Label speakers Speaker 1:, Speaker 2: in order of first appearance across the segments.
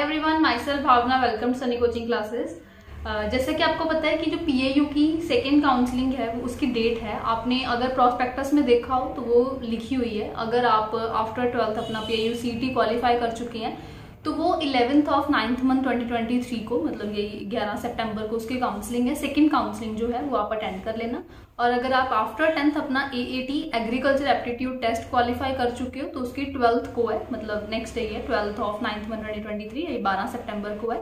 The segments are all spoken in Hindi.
Speaker 1: Everyone, myself Bhavna, welcome to Sunny coaching classes. जैसा कि आपको पता है कि जो पीएयू की सेकेंड काउंसलिंग है वो उसकी डेट है। आपने अगर प्रॉस्पेक्टस में देखा हो तो वो लिखी हुई है। अगर आप आफ्टर 12th अपना पीएयू सीटी क्वालिफाई कर चुकी हैं तो वो 11th ऑफ 9th मंथ 2023 को, मतलब यही 11 सितंबर को उसकी काउंसलिंग है। सेकेंड काउंसलिंग जो है वो आप अटेंड कर लेना। और अगर आप आफ्टर 10th अपना AAT agriculture aptitude test qualify कर चुके हो तो उसकी 12th को है, मतलब नेक्स्ट डे है 12th ऑफ 9th मंथ 2023, ये 12 सितंबर को है।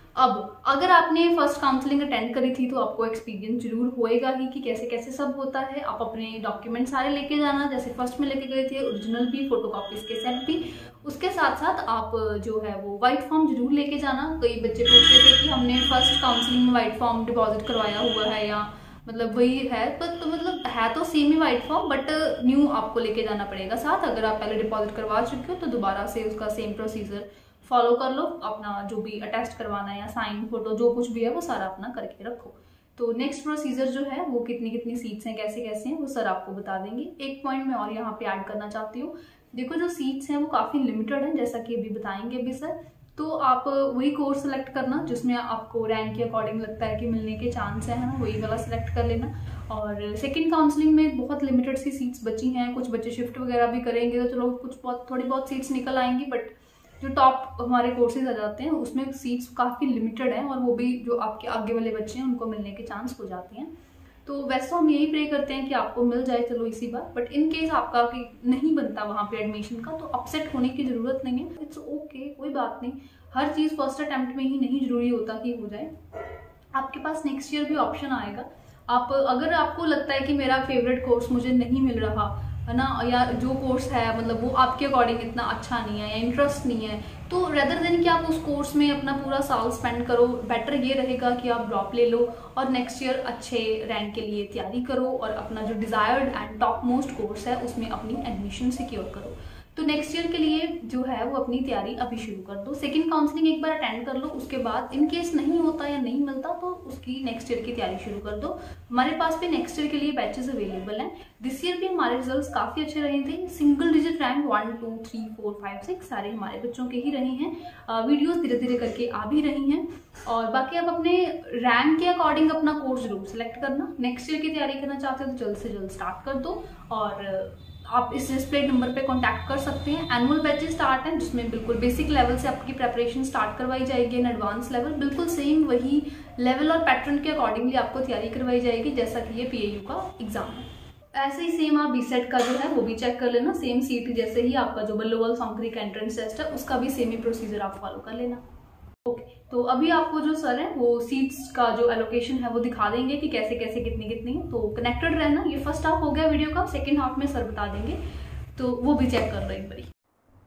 Speaker 1: अब अगर आपने फर्स्ट काउंसलिंग अटेंड करी थी तो आपको एक्सपीरियंस जरूर होएगा ही कि कैसे कैसे सब होता है। आप अपने डॉक्यूमेंट सारे लेके जाना, जैसे फर्स्ट में लेके गए थे, ओरिजिनल भी, फोटोकॉपीज के सेट भी। उसके साथ साथ आप जो है वो व्हाइट फॉर्म जरूर लेके जाना। कई बच्चे पूछ रहे थे कि हमने फर्स्ट काउंसलिंग में व्हाइट फॉर्म डिपॉजिट करवाया हुआ है या मतलब वही है, पर तो मतलब है तो सेम ही व्हाइट फॉर्म, बट न्यू आपको लेके जाना पड़ेगा साथ। अगर आप पहले डिपॉजिट करवा चुके हो तो दोबारा से उसका सेम प्रोसीजर फॉलो कर लो। अपना जो भी अटेस्ट करवाना है या साइन, फोटो, जो कुछ भी है वो सारा अपना करके रखो। तो नेक्स्ट प्रोसीजर जो है वो कितनी कितनी सीट्स हैं, कैसे कैसे हैं, वो सर आपको बता देंगे। एक पॉइंट मैं और यहाँ पे ऐड करना चाहती हूँ। देखो, जो सीट्स हैं वो काफ़ी लिमिटेड हैं, जैसा कि अभी बताएंगे अभी सर। तो आप वही कोर्स सेलेक्ट करना जिसमें आपको रैंक के अकॉर्डिंग लगता है कि मिलने के चांस है ना, वही वाला सिलेक्ट कर लेना। और सेकंड काउंसलिंग में बहुत लिमिटेड सी सीट्स बची हैं। कुछ बच्चे शिफ्ट वगैरह भी करेंगे तो चलो कुछ थोड़ी बहुत सीट्स निकल आएंगी, बट जो टॉप हमारे कोर्सेज आ जाते हैं उसमें सीट्स काफ़ी लिमिटेड हैं और वो भी जो आपके आगे वाले बच्चे हैं उनको मिलने के चांस हो जाते हैं। तो वैसे तो हम यही प्रे करते हैं कि आपको मिल जाए चलो इसी बार, बट इन केस आपका नहीं बनता वहाँ पे एडमिशन का तो अपसेट होने की ज़रूरत नहीं है। इट्स ओके, कोई बात नहीं। हर चीज़ फर्स्ट अटेम्प्ट में ही नहीं जरूरी होता कि हो जाए। आपके पास नेक्स्ट ईयर भी ऑप्शन आएगा। आप अगर आपको लगता है कि मेरा फेवरेट कोर्स मुझे नहीं मिल रहा है ना, या जो कोर्स है मतलब वो आपके अकॉर्डिंग इतना अच्छा नहीं है या इंटरेस्ट नहीं है, तो रेदर देन कि आप उस कोर्स में अपना पूरा साल स्पेंड करो, बेटर ये रहेगा कि आप ड्रॉप ले लो और नेक्स्ट ईयर अच्छे रैंक के लिए तैयारी करो और अपना जो desired and top most course है उसमें अपनी एडमिशन सिक्योर करो। तो नेक्स्ट ईयर के लिए जो है वो अपनी तैयारी अभी शुरू कर दो। सेकंड काउंसलिंग एक बार अटेंड कर लो, उसके बाद इन केस नहीं होता या नहीं मिलता तो उसकी नेक्स्ट ईयर की तैयारी शुरू कर दो। हमारे पास भी नेक्स्ट ईयर के लिए बैचेस अवेलेबल हैं। दिस ईयर भी हमारे रिजल्ट्स काफ़ी अच्छे रहे थे। सिंगल डिजिट रैंक 1 2 3 4 5 6 सारे हमारे बच्चों के ही रहे हैं। वीडियोस धीरे धीरे करके आ भी रही हैं। और बाकी आप अपने रैंक के अकॉर्डिंग अपना कोर्स जरूर सेलेक्ट करना। नेक्स्ट ईयर की तैयारी करना चाहते हो तो जल्द से जल्द स्टार्ट कर दो और आप इस डिस्प्ले नंबर पे कांटेक्ट कर सकते हैं। एनुअल बैचेस स्टार्ट हैं जिसमें बिल्कुल बेसिक लेवल से आपकी प्रिपरेशन स्टार्ट करवाई जाएगी एंड एडवांस लेवल बिल्कुल सेम वही लेवल और पैटर्न के अकॉर्डिंगली आपको तैयारी करवाई जाएगी जैसा कि ये पीएयू का एग्जाम है। ऐसे ही सेम आप बीसेट का जो है वो भी चेक कर लेना। सेम सीटी जैसे ही आपका जो बल्लोवाल सॉन्करी का एंट्रेंस टेस्ट है उसका भी सेम ही प्रोसीजर आप फॉलो कर लेना। ओके, तो अभी आपको जो सर है वो सीट्स का जो एलोकेशन है वो दिखा देंगे कि कैसे कैसे कितनी कितनी है। तो कनेक्टेड रहना। ये फर्स्ट हाफ हो गया वीडियो का, सेकंड हाफ में सर बता देंगे, तो वो भी चेक कर रहे हैं बड़ी।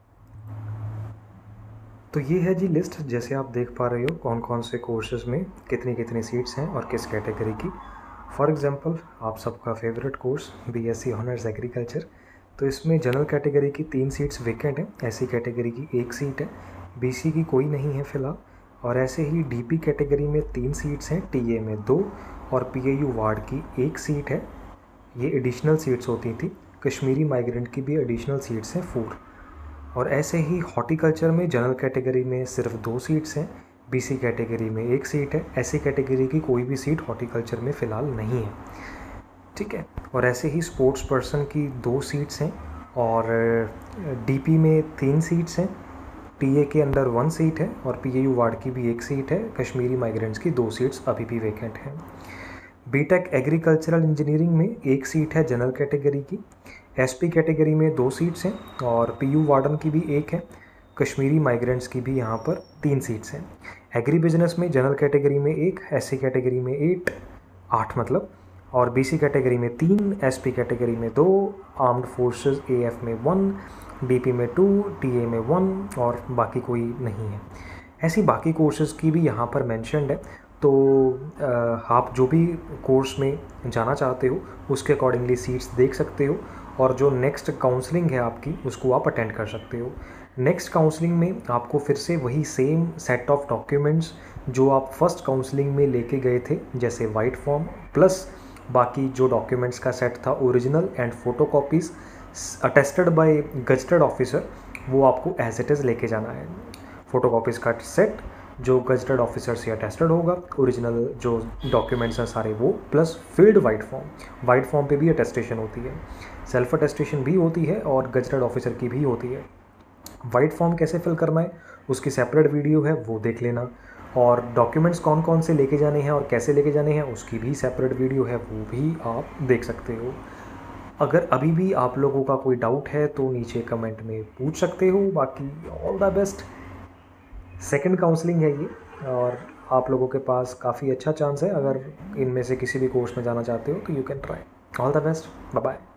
Speaker 2: तो ये है जी लिस्ट, जैसे आप देख पा रहे हो कौन कौन से कोर्सेज में कितनी कितनी सीट्स हैं और किस कैटेगरी की। फॉर एग्जांपल आप सबका favourite course BSc honours agriculture, तो इसमें जनरल कैटेगरी की 3 सीट्स वेकेंट हैं, एससी कैटेगरी की 1 सीट है, बीसी की कोई नहीं है फ़िलहाल। और ऐसे ही डीपी कैटेगरी में 3 सीट्स हैं, टीए में 2 और पीएयू वार्ड की 1 सीट है। ये एडिशनल सीट्स होती थी। कश्मीरी माइग्रेंट की भी एडिशनल सीट्स हैं 4। और ऐसे ही हॉर्टिकल्चर में जनरल कैटेगरी में सिर्फ 2 सीट्स हैं, बीसी कैटेगरी में 1 सीट है, एससी कैटेगरी की कोई भी सीट हॉर्टिकल्चर में फ़िलहाल नहीं है, ठीक है। और ऐसे ही स्पोर्ट्स पर्सन की 2 सीट्स हैं और डीपी में 3 सीट्स हैं, टीए के अंडर 1 सीट है और पीएयू वार्ड की भी 1 सीट है। कश्मीरी माइग्रेंट्स की 2 सीट्स अभी भी वेकेंट हैं। बीटेक एग्रीकल्चरल इंजीनियरिंग में 1 सीट है जनरल कैटेगरी की, एसपी कैटेगरी में 2 सीट्स हैं और पीयू वार्डन की भी 1 है। कश्मीरी माइग्रेंट्स की भी यहाँ पर 3 सीट्स हैं। एग्री बिजनेस में जनरल कैटेगरी में 1, एससी कैटेगरी में 8 मतलब, और बीसी कैटेगरी में 3, एसपी कैटेगरी में 2, आर्म्ड फोर्सेस एएफ में 1, डीपी में 2, टीए में 1 और बाकी कोई नहीं है। ऐसी बाकी कोर्सेज़ की भी यहाँ पर मेंशन्ड है। तो आप जो भी कोर्स में जाना चाहते हो उसके अकॉर्डिंगली सीट्स देख सकते हो और जो नेक्स्ट काउंसलिंग है आपकी उसको आप अटेंड कर सकते हो। नेक्स्ट काउंसलिंग में आपको फिर से वही सेम सेट ऑफ डॉक्यूमेंट्स जो आप फर्स्ट काउंसलिंग में लेके गए थे, जैसे वाइट फॉर्म प्लस बाकी जो डॉक्यूमेंट्स का सेट था original and photocopies attested by gazetted officer, वो आपको एज इट इज़ लेके जाना है। फोटोकॉपीज़ का सेट जो गजटेड ऑफिसर से अटेस्टेड होगा, ओरिजिनल जो डॉक्यूमेंट्स हैं सारे वो, प्लस फील्ड वाइट फॉर्म पे भी अटेस्टेशन होती है, सेल्फ अटेस्टेशन भी होती है और गजटेड ऑफिसर की भी होती है। वाइट फॉर्म कैसे फिल करना है उसकी सेपरेट वीडियो है, वो देख लेना। और डॉक्यूमेंट्स कौन कौन से लेके जाने हैं और कैसे लेके जाने हैं उसकी भी सेपरेट वीडियो है, वो भी आप देख सकते हो। अगर अभी भी आप लोगों का कोई डाउट है तो नीचे कमेंट में पूछ सकते हो। बाकी all the best. Second counselling है ये और आप लोगों के पास काफ़ी अच्छा चांस है। अगर इनमें से किसी भी कोर्स में जाना चाहते हो तो you can try. All the best, bye bye.